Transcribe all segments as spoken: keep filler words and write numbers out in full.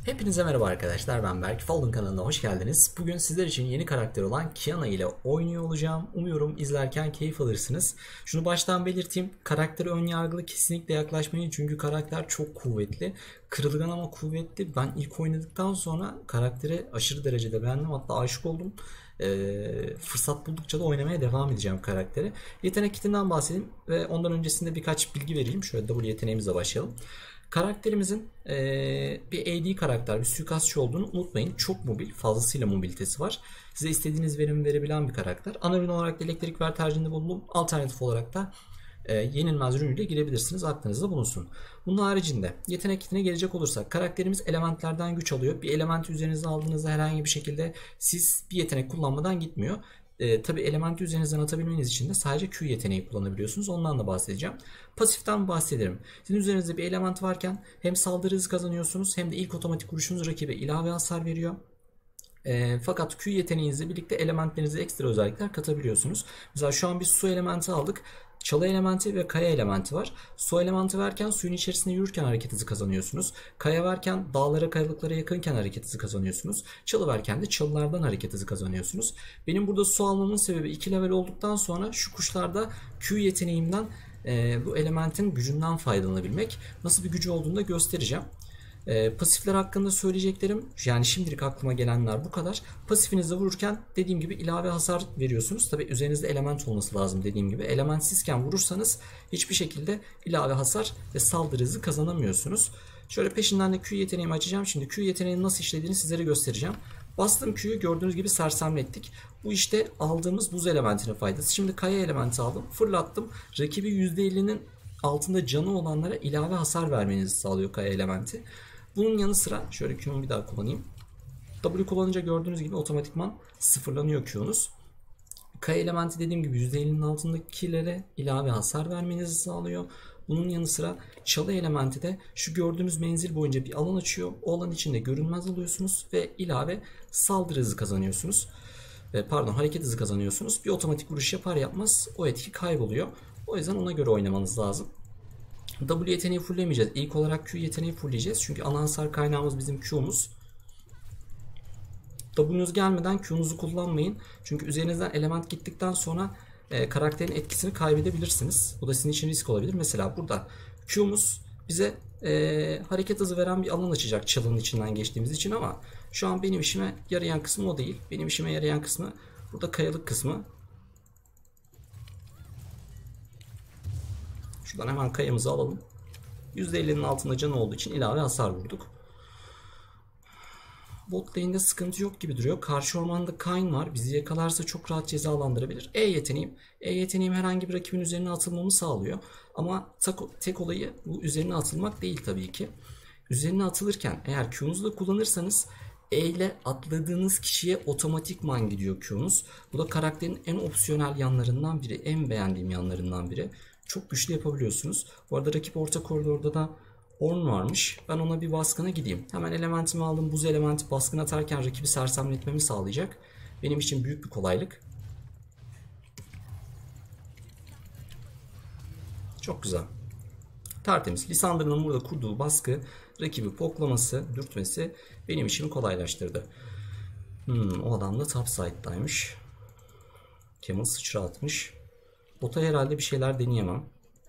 Hepinize merhaba arkadaşlar, ben Berk. Fallen kanalına hoş geldiniz. Bugün sizler için yeni karakter olan Kiana ile oynuyor olacağım. Umuyorum izlerken keyif alırsınız. Şunu baştan belirteyim. Karaktere ön yargılı kesinlikle yaklaşmayın. Çünkü karakter çok kuvvetli. Kırılgan ama kuvvetli. Ben ilk oynadıktan sonra karakteri aşırı derecede beğendim. Hatta aşık oldum. Ee, fırsat buldukça da oynamaya devam edeceğim karakteri. Yetenek kitinden bahsedeyim ve ondan öncesinde birkaç bilgi vereyim. Şöyle W yeteneğimizle başlayalım. Karakterimizin e, bir A D karakter, bir suikastçı olduğunu unutmayın. Çok mobil, fazlasıyla mobilitesi var. Size istediğiniz verimi verebilen bir karakter. Ana ürün olarak da elektrik ver tercihinde bulundum. Alternatif olarak da e, yenilmez ürünüyle girebilirsiniz. Aklınızda bulunsun. Bunun haricinde yetenek kitine gelecek olursak karakterimiz elementlerden güç alıyor. Bir elementi üzerinize aldığınızda herhangi bir şekilde siz bir yetenek kullanmadan gitmiyor. E, tabi elementi üzerinizden atabilmeniz için de sadece Q yeteneği kullanabiliyorsunuz. Ondan da bahsedeceğim. Pasiften bahsederim. Sizin üzerinizde bir element varken hem saldırı hızı kazanıyorsunuz hem de ilk otomatik vuruşunuz rakibe ilave hasar veriyor. E, fakat Q yeteneğinizle birlikte elementlerinize ekstra özellikler katabiliyorsunuz. Mesela şu an bir su elementi aldık. Çalı elementi ve kaya elementi var. Su elementi verken suyun içerisinde yürürken hareket hızı kazanıyorsunuz. Kaya verken dağlara, kayalıklara yakınken hareket hızı kazanıyorsunuz. Çalı verken de çalılardan hareket hızı kazanıyorsunuz. Benim burada su almamın sebebi iki level olduktan sonra şu kuşlarda Q yeteneğimden e, bu elementin gücünden faydalanabilmek. Nasıl bir gücü olduğunu da göstereceğim. E, pasifler hakkında söyleyeceklerim, yani şimdilik aklıma gelenler bu kadar. Pasifinizle vururken dediğim gibi ilave hasar veriyorsunuz. Tabi üzerinizde element olması lazım dediğim gibi. Elementsizken vurursanız hiçbir şekilde ilave hasar ve saldırı hızı kazanamıyorsunuz. Şöyle peşinden de Q yeteneğimi açacağım. Şimdi Q yeteneğinin nasıl işlediğini sizlere göstereceğim. Bastım Q'yu, gördüğünüz gibi sersemlettik. Bu işte aldığımız buz elementinin faydası. Şimdi kaya elementi aldım, fırlattım. Rakibi yüzde ellinin altında canı olanlara ilave hasar vermenizi sağlıyor kaya elementi. Bunun yanı sıra şöyle Q'mu bir daha kullanayım. W kullanınca gördüğünüz gibi otomatikman sıfırlanıyor Q'nuz. Kaya elementi dediğim gibi yüzde ellinin altındakilere ilave hasar vermenizi sağlıyor. Bunun yanı sıra çalı elementi de şu gördüğünüz menzil boyunca bir alan açıyor. O alan içinde görünmez oluyorsunuz ve ilave saldırı hızı kazanıyorsunuz. Pardon, hareket hızı kazanıyorsunuz. Bir otomatik vuruş yapar yapmaz o etki kayboluyor. O yüzden ona göre oynamanız lazım. W yeteneği fulllemeyeceğiz. İlk olarak Q yeteneği fullleyeceğiz. Çünkü ana hasar kaynağımız bizim Q'muz. W'nuz gelmeden Q'nuzu kullanmayın. Çünkü üzerinizden element gittikten sonra e, karakterin etkisini kaybedebilirsiniz. Bu da sizin için risk olabilir. Mesela burada Q'muz bize e, hareket hızı veren bir alan açacak çalının içinden geçtiğimiz için, ama şu an benim işime yarayan kısmı o değil. Benim işime yarayan kısmı burada kayalık kısmı. Şuradan hemen kayamızı alalım. yüzde ellinin altında canı olduğu için ilave hasar vurduk. Bot lane'de sıkıntı yok gibi duruyor. Karşı ormanda Kayn var. Bizi yakalarsa çok rahat cezalandırabilir. E yeteneğim. E yeteneğim herhangi bir rakibin üzerine atılmamı sağlıyor. Ama tek olayı bu üzerine atılmak değil tabii ki. Üzerine atılırken eğer Q'nuzu da kullanırsanız E ile atladığınız kişiye otomatikman gidiyor Q'nuz. Bu da karakterin en opsiyonel yanlarından biri. En beğendiğim yanlarından biri. Çok güçlü yapabiliyorsunuz. Bu arada rakip orta koridorda da Ornn varmış. Ben ona bir baskına gideyim. Hemen elementimi aldım. Buz elementi baskın atarken rakibi sersemletmemi sağlayacak. Benim için büyük bir kolaylık. Çok güzel. Tertemiz. Lissandra'nın burada kurduğu baskı, rakibi poklaması, dürtmesi benim işimi kolaylaştırdı. Hmm, o adam da top side'daymış. Camel sıçra atmış. Bota herhalde bir şeyler deneyemem.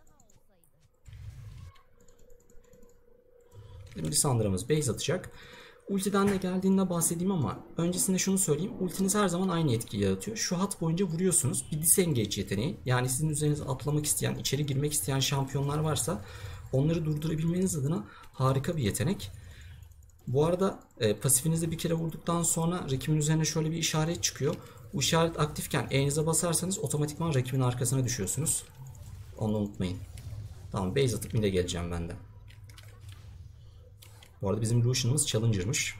Şimdi Lissandra'mız base atacak. Ultiden de geldiğinde bahsedeyim ama öncesinde şunu söyleyeyim. Ultiniz her zaman aynı etkiyi yaratıyor. Şu hat boyunca vuruyorsunuz. Bir disengage yeteneği. Yani sizin üzerinize atlamak isteyen, içeri girmek isteyen şampiyonlar varsa onları durdurabilmeniz adına harika bir yetenek. Bu arada e, pasifinizde bir kere vurduktan sonra rakibin üzerine şöyle bir işaret çıkıyor. Bu işaret aktifken E'nize basarsanız otomatikman rakibin arkasına düşüyorsunuz. Onu unutmayın. Tamam, base atıp mid'e geleceğim ben de. Bu arada bizim Lucian'ımız Challenger'mış.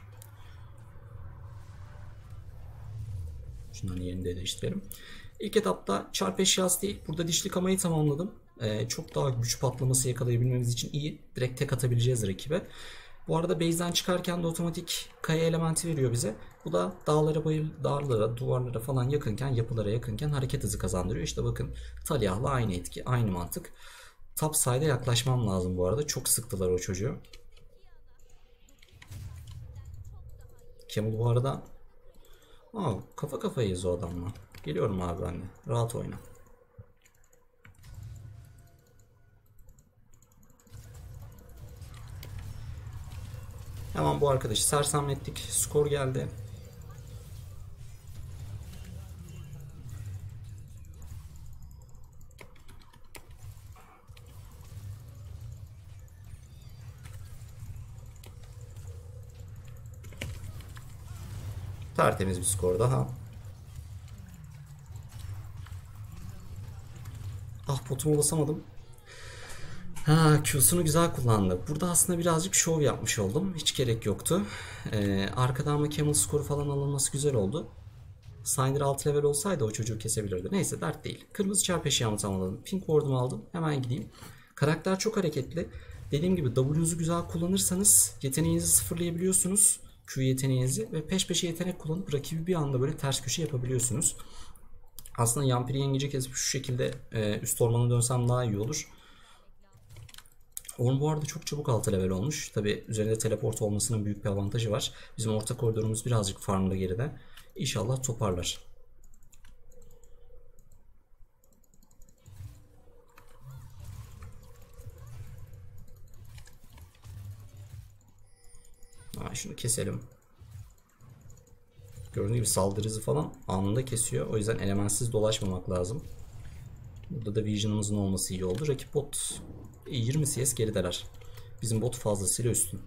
Şunların yerini de değiştirelim. İlk etapta çarp eşyası değil. Burada dişli kamayı tamamladım. Ee, çok daha güç patlaması yakalayabilmemiz için iyi. Direkt tek atabileceğiz rakibe. Bu arada base'den çıkarken de otomatik kaya elementi veriyor bize. Bu da dağlara, bayır, dağlara, duvarlara falan yakınken, yapılara yakınken hareket hızı kazandırıyor. İşte bakın Taliyah'la aynı etki, aynı mantık. Top side'e yaklaşmam lazım bu arada. Çok sıktılar o çocuğu. Camel bu arada... Aa, kafa kafayız o adamla. Geliyorum abi ben de. Rahat oyna. Hemen bu arkadaşı sersemlettik. Skor geldi. Tertemiz bir skor daha. Ah, potumu basamadım. Ha, Q'sunu güzel kullandı. Burada aslında birazcık şov yapmış oldum. Hiç gerek yoktu. Ee, arkadan ama Camel skoru falan alınması güzel oldu. Syndra altı level olsaydı o çocuğu kesebilirdi. Neyse, dert değil. Kırmızı çarp eşyamı tamamladım. Pink ward'umu aldım. Hemen gideyim. Karakter çok hareketli. Dediğim gibi W'nuzu güzel kullanırsanız yeteneğinizi sıfırlayabiliyorsunuz. Q yeteneğinizi ve peş peşe yetenek kullanıp rakibi bir anda böyle ters köşe yapabiliyorsunuz. Aslında Yampiri yengeci kesip şu şekilde e, üst ormana dönsem daha iyi olur. Orn bu arada çok çabuk altı level olmuş. Tabi üzerinde teleport olmasının büyük bir avantajı var. Bizim orta koridorumuz birazcık farmda geride. İnşallah toparlar. Ha, şunu keselim. Gördüğünüz gibi saldırı hızı falan anında kesiyor. O yüzden elementsiz dolaşmamak lazım. Burada da Vision'ımızın olması iyi oldu. Rakip bot yirmi C S gerideler. Bizim bot fazlasıyla üstün.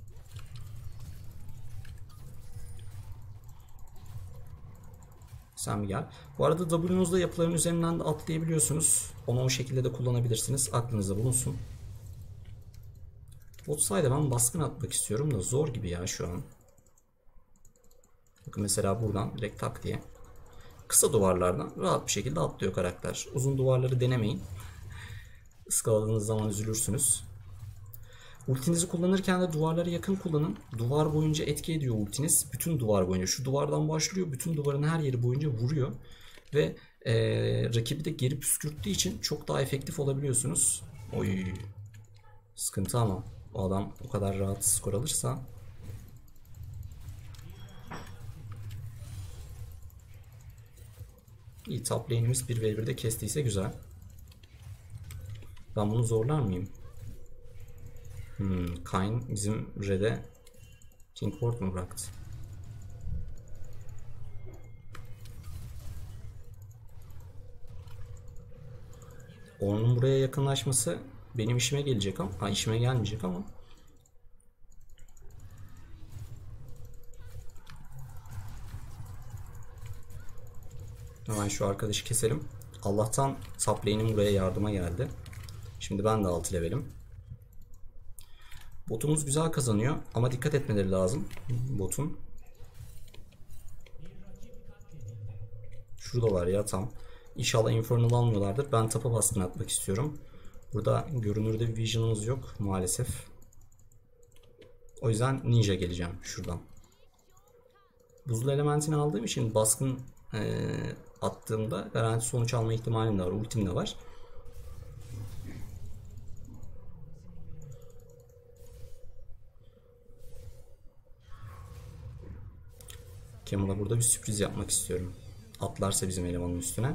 Sen bir gel. Bu arada W'nuzda yapıların üzerinden de atlayabiliyorsunuz. Onu o şekilde de kullanabilirsiniz. Aklınızda bulunsun. Bot side'e ben baskın atmak istiyorum da zor gibi ya şu an. Bakın mesela buradan direkt tak diye. Kısa duvarlardan rahat bir şekilde atlıyor karakter. Uzun duvarları denemeyin. Iskaladığınız zaman üzülürsünüz. Ultinizi kullanırken de duvarlara yakın kullanın. Duvar boyunca etki ediyor ultiniz. Bütün duvar boyunca. Şu duvardan başlıyor. Bütün duvarın her yeri boyunca vuruyor. Ve ee, rakibi de geri püskürttüğü için çok daha efektif olabiliyorsunuz. Oy. Sıkıntı ama. O adam o kadar rahat skor alırsa. İyi, top lane'imiz bir ve birde kestiyse güzel. Ben bunu zorlar mıyım? Hmm, Kayn bizim red'e King Ward mu bıraktı? Onun buraya yakınlaşması benim işime gelecek ama ha, işime gelmeyecek ama hemen şu arkadaşı keselim. Allah'tan top lane'im buraya yardıma geldi. Şimdi ben de altı levelim. Botumuz güzel kazanıyor ama dikkat etmeleri lazım botun. Şurada var ya tam. İnşallah Infernal almıyorlardır. Ben tapa baskın atmak istiyorum. Burada görünürde bir vision'ımız yok maalesef. O yüzden ninja geleceğim şuradan. Buzul elementini aldığım için baskın e, attığımda garanti sonuç alma ihtimalim de var. Ultim de var. Camel'a burada bir sürpriz yapmak istiyorum. Atlarsa bizim elemanın üstüne.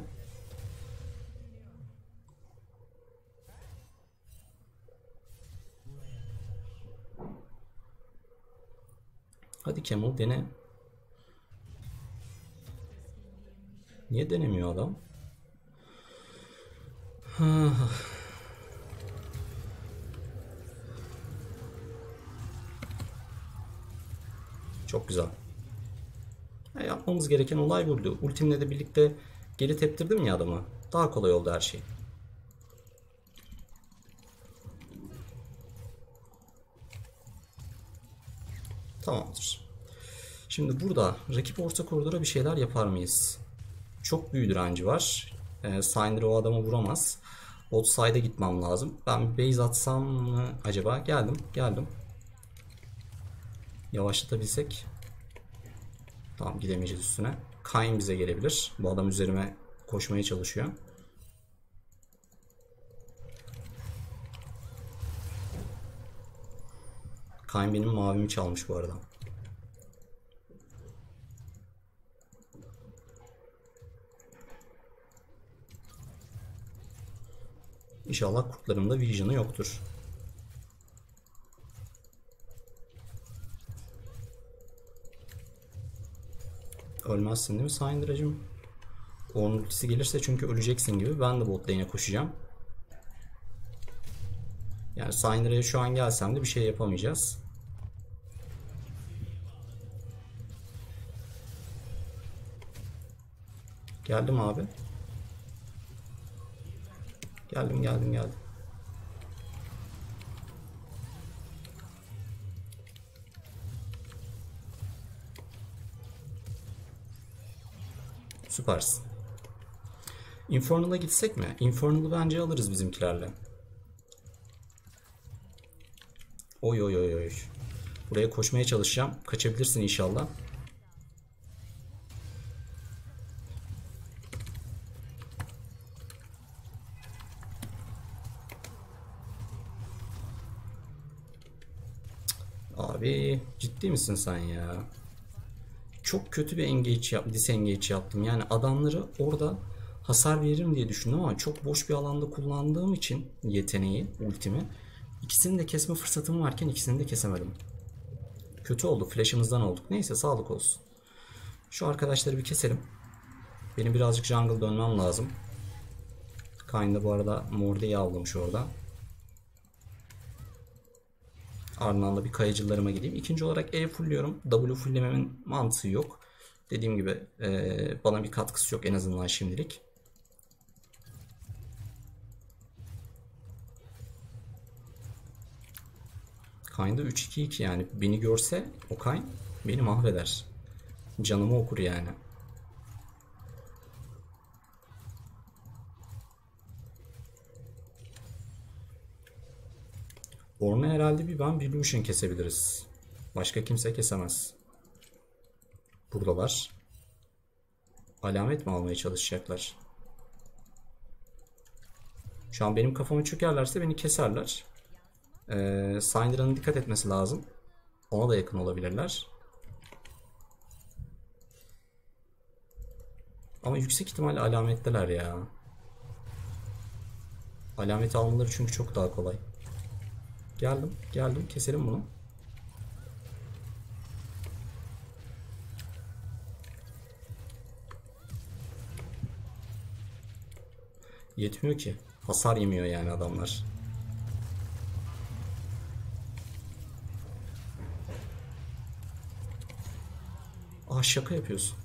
Hadi Camel dene. Niye denemiyor adam? Çok güzel. Ya yapmamız gereken olay buydu. Ultimle de birlikte geri teptirdim ya adamı. Daha kolay oldu her şey. Tamamdır. Şimdi burada rakip orta koridora bir şeyler yapar mıyız? Çok büyük direnci var. E, Syndra o adamı vuramaz. Bot side'a gitmem lazım. Ben bir base atsam mı acaba? Geldim. Geldim. Yavaşlatabilsek. Tamam, gidemeyeceğiz üstüne. Kayn bize gelebilir. Bu adam üzerime koşmaya çalışıyor. Kayn benim mavimi çalmış bu arada. İnşallah kurtların da vision'ı yoktur. Ölmezsin değil mi Syndra'cığım? Onun ultisi gelirse çünkü öleceksin gibi. Ben de bot lane'e koşacağım. Yani Syndra'ya şu an gelsem de bir şey yapamayacağız. Geldim abi. Geldim geldim geldim. Süpersin. Infernal'a gitsek mi? Infernal'ı bence alırız bizimkilerle. Oy oy oy oy. Buraya koşmaya çalışacağım. Kaçabilirsin inşallah. Abi ciddi misin sen ya? Çok kötü bir engage yap, disengage yaptım. Yani adamları orada hasar veririm diye düşündüm ama çok boş bir alanda kullandığım için yeteneği, ultimi, ikisini de kesme fırsatım varken ikisini de kesemedim. Kötü oldu. Flash'ımızdan olduk. Neyse sağlık olsun. Şu arkadaşları bir keselim. Benim birazcık jungle dönmem lazım. Kayn'da bu arada Morde'yi avlamış orada. Ardından da bir kayıcılarıma gideyim. İkinci olarak E fullliyorum. W fulllememin mantığı yok. Dediğim gibi e, bana bir katkısı yok en azından şimdilik. Kayn'da üç iki iki yani. Beni görse o Kayn beni mahveder. Canımı okur yani. Ornna herhalde bir ben bir Lucian kesebiliriz. Başka kimse kesemez. Buradalar. Alamet mi almaya çalışacaklar? Şu an benim kafama çökerlerse beni keserler. Ee, Syndra'nın dikkat etmesi lazım. Ona da yakın olabilirler. Ama yüksek ihtimalle alametteler ya. Alamet almaları çünkü çok daha kolay. Geldim, geldim. Keselim bunu. Yetmiyor ki. Hasar yemiyor yani adamlar. Ah şaka yapıyorsun.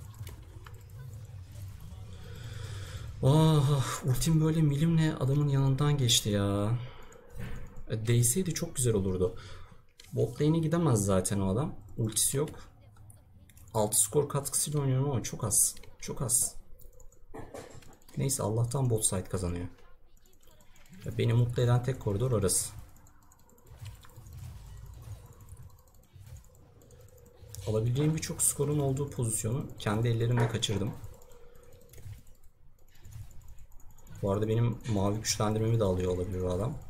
Ah ultim böyle milimle adamın yanından geçti ya. Değseydi çok güzel olurdu. Bot lane'e gidemez zaten o adam. Ultisi yok. altı skor katkısıyla oynuyorum ama çok az. Çok az. Neyse Allah'tan bot side kazanıyor. Beni mutlu eden tek koridor orası. Alabileceğim birçok skorun olduğu pozisyonu kendi ellerimle kaçırdım. Bu arada benim mavi güçlendirmemi de alıyor olabilir o adam.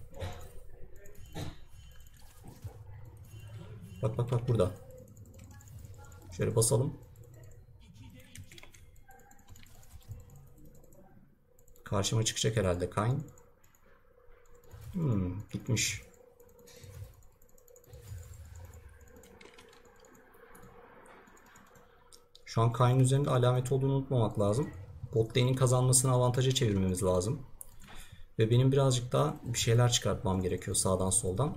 Bak bak bak burada. Şöyle basalım. Karşıma çıkacak herhalde Kayn. Hmm, gitmiş. Şu an Kayn üzerinde alamet olduğunu unutmamak lazım. Bot lane'in kazanmasını avantaja çevirmemiz lazım. Ve benim birazcık daha bir şeyler çıkartmam gerekiyor sağdan soldan.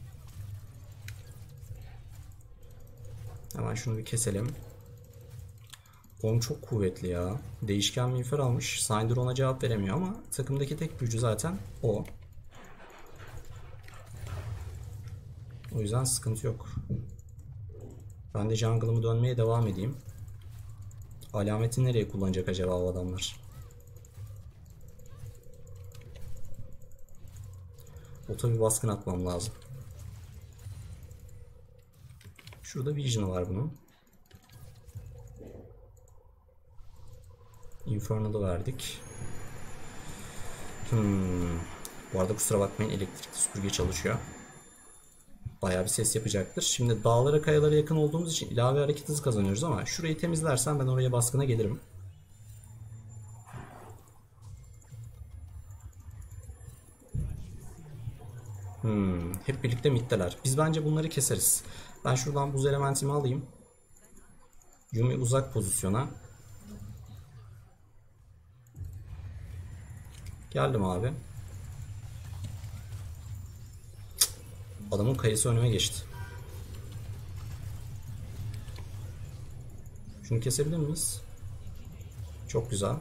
Hemen şunu bir keselim. On çok kuvvetli ya. Değişken miğfer almış. Syndra ona cevap veremiyor ama takımdaki tek büyücü zaten o. O yüzden sıkıntı yok. Ben de jungle'ımı dönmeye devam edeyim. Alameti nereye kullanacak acaba o adamlar? Ota bir baskın atmam lazım. Şurada Vision'ı var bunun. Infernal'ı verdik. Hmm. Bu arada kusura bakmayın elektrikli süpürge çalışıyor. Bayağı bir ses yapacaktır. Şimdi dağlara kayalara yakın olduğumuz için ilave hareket hızı kazanıyoruz ama şurayı temizlersen ben oraya baskına gelirim. Hmm, hep birlikte middeler. Biz bence bunları keseriz. Ben şuradan buz elementimi alayım. Yumi uzak pozisyona. Geldim abi. Adamın kayısı önüme geçti. Şunu kesebilir miyiz? Çok güzel.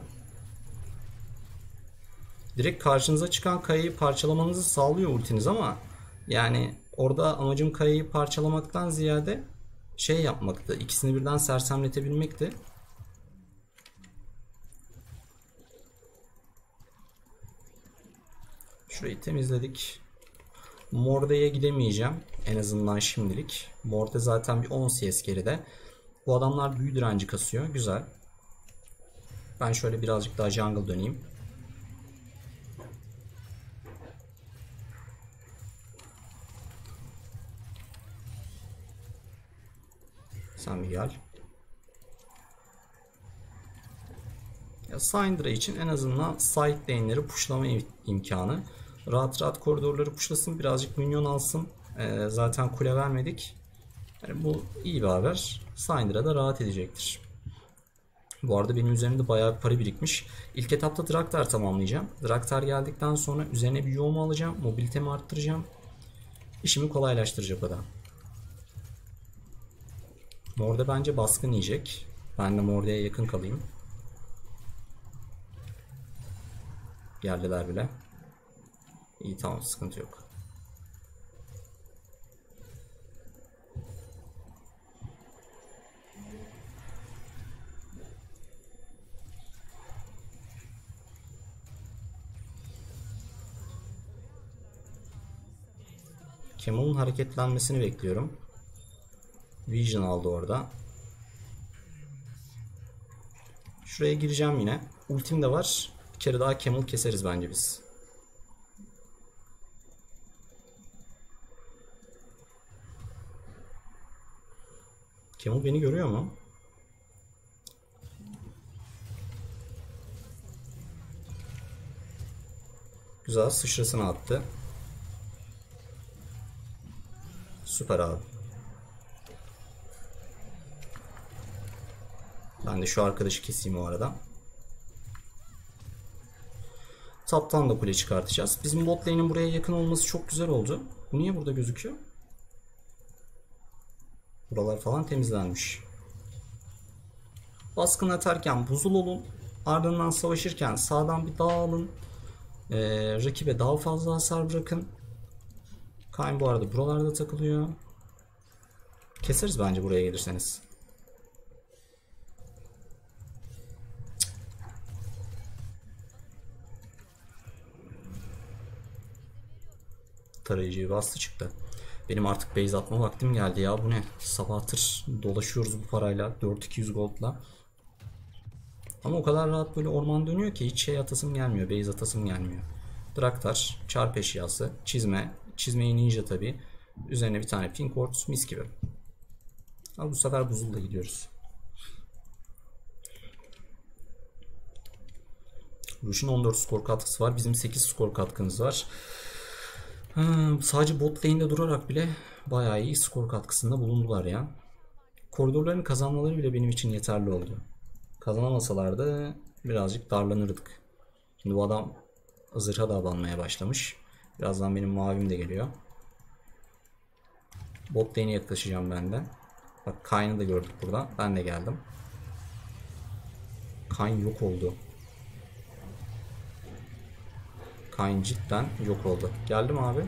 Direkt karşınıza çıkan kayayı parçalamanızı sağlıyor ultiniz ama yani orada amacım kayayı parçalamaktan ziyade şey yapmaktı. İkisini birden sersemletebilmekti. Şurayı temizledik. Morde'ye gidemeyeceğim. En azından şimdilik. Morde zaten bir on C S geride. Bu adamlar büyü direnci kasıyor. Güzel. Ben şöyle birazcık daha jungle döneyim. Sen bir gel. Ya Syndra için en azından side lane'leri pushlama imkanı. Rahat rahat koridorları pushlasın. Birazcık minyon alsın. Ee, zaten kule vermedik. Yani bu iyi bir haber. Syndra da rahat edecektir. Bu arada benim üzerimde bayağı bir para birikmiş. İlk etapta Draktar tamamlayacağım. Draktar geldikten sonra üzerine bir yoğumu alacağım. Mobilitemi arttıracağım. İşimi kolaylaştıracak o da. Morde bence baskın yiyecek. Ben de Morde'ye yakın kalayım. Geldiler bile. İyi, tamam, sıkıntı yok. Camel'ın hareketlenmesini bekliyorum. Vision aldı orada. Şuraya gireceğim yine. Ultim de var. Bir kere daha Camel keseriz bence biz. Camel beni görüyor mu? Güzel, sıçrasını attı. Süper abi. Ben de şu arkadaşı keseyim o arada. Taptan da kule çıkartacağız. Bizim bot lane'in buraya yakın olması çok güzel oldu. Bu niye burada gözüküyor? Buralar falan temizlenmiş. Baskın atarken buzul olun. Ardından savaşırken sağdan bir dağılın. Ee, rakibe daha fazla hasar bırakın. Kayn bu arada buralarda takılıyor. Keseriz bence buraya gelirseniz. Tarayıcıyı bastı çıktı. Benim artık base atma vaktim geldi ya. Bu ne? Sabahtır dolaşıyoruz bu parayla. dört bin iki yüz gold'la. Ama o kadar rahat böyle orman dönüyor ki hiç şey atasım gelmiyor. Base atasım gelmiyor. Draktar, çarp eşyası, çizme. Çizmeyi ninja tabi. Üzerine bir tane pink quartz, mis gibi. Ama bu sefer buzulda gidiyoruz. Rush'un on dört skor katkısı var. Bizim sekiz skor katkımız var. Ha, sadece bot lane'de durarak bile bayağı iyi skor katkısında bulundular ya. Koridorların kazanmaları bile benim için yeterli oldu. Kazanamasalardı birazcık darlanırdık. Şimdi bu adam zırha da abanmaya başlamış. Birazdan benim mavim de geliyor. Bot lane'e yaklaşacağım ben de. Bak Kayn'ı da gördük burada. Ben de geldim. Kayn yok oldu. Kayn cidden yok oldu. Geldim abi.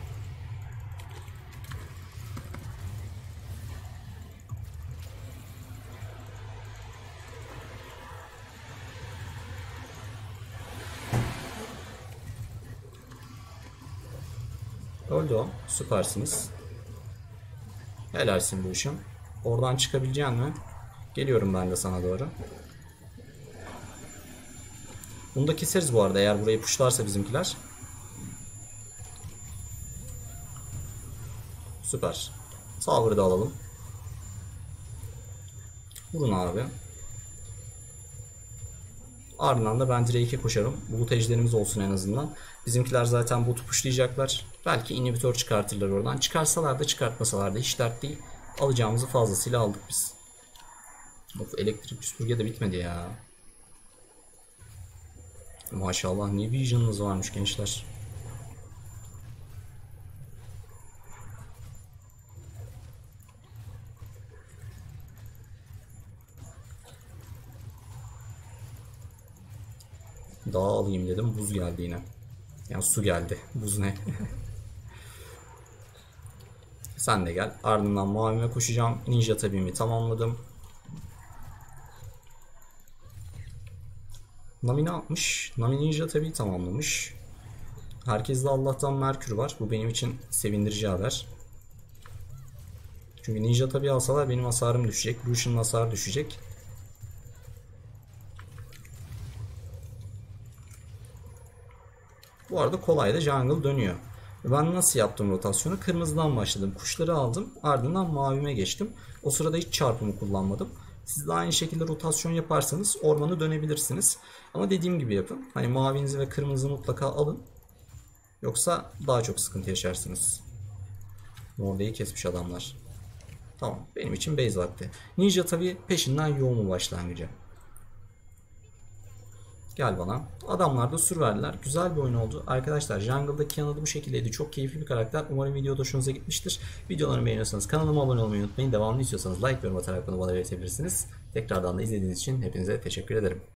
Öldü o. Süpersiniz. Helalsin bu işim. Oradan çıkabilecek mi? Geliyorum ben de sana doğru. Bunu da keseriz bu arada eğer burayı pushlarsa bizimkiler. Süper. Tower'ı da alalım. Vurun abi. Ardından da ben Drake'e koşarım. Bulut ejderimiz olsun en azından. Bizimkiler zaten botu pushlayacaklar. Belki inhibitör çıkartırlar oradan. Çıkarsalar da çıkartmasalar da hiç dert değil. Alacağımızı fazlasıyla aldık biz. Of, elektrik süpürge de bitmedi ya. Maşallah ne vision'ınız varmış gençler. Daha alayım dedim. Buz geldi yine. Yani su geldi. Buz ne? Sen de gel. Ardından mavime koşacağım. Ninja tabiimi tamamladım. Nami ne yapmış? Nami Ninja tabii tamamlamış. Herkeste Allah'tan Merkür var. Bu benim için sevindirici haber. Çünkü Ninja tabii alsalar benim hasarım düşecek. Lucian'ın hasarı düşecek. Bu arada kolay da jungle dönüyor. Ben nasıl yaptım rotasyonu? Kırmızıdan başladım. Kuşları aldım. Ardından mavime geçtim. O sırada hiç çarpımı kullanmadım. Siz de aynı şekilde rotasyon yaparsanız ormanı dönebilirsiniz. Ama dediğim gibi yapın. Hani mavinizi ve kırmızı mutlaka alın. Yoksa daha çok sıkıntı yaşarsınız. Morde'yi kesmiş adamlar. Tamam. Benim için base vakti. Ninja tabii peşinden yoğun başlangıcı. Gel bana. Adamlar da sur verdiler. Güzel bir oyun oldu. Arkadaşlar jungle'da Kiana da bu şekildeydi. Çok keyifli bir karakter. Umarım videoda hoşunuza gitmiştir. Videolarımı beğeniyorsanız kanalıma abone olmayı unutmayın. Devamını istiyorsanız like yorum atarak bunu bana belirtebilirsiniz. Tekrardan da izlediğiniz için hepinize teşekkür ederim.